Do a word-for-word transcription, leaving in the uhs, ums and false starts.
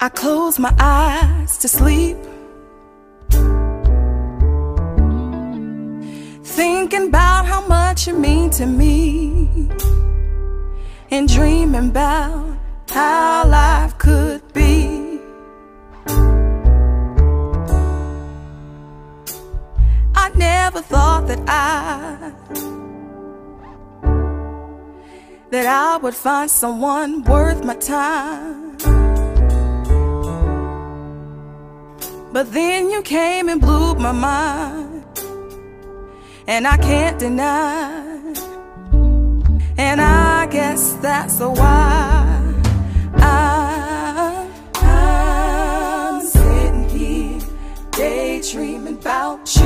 I close my eyes to sleep, thinking about how much you mean to me, and dreaming about how life could be. I never thought that I that I would find someone worth my time. But then you came and blew my mind, and I can't deny. And I guess that's why I'm, I'm sitting here daydreaming about you.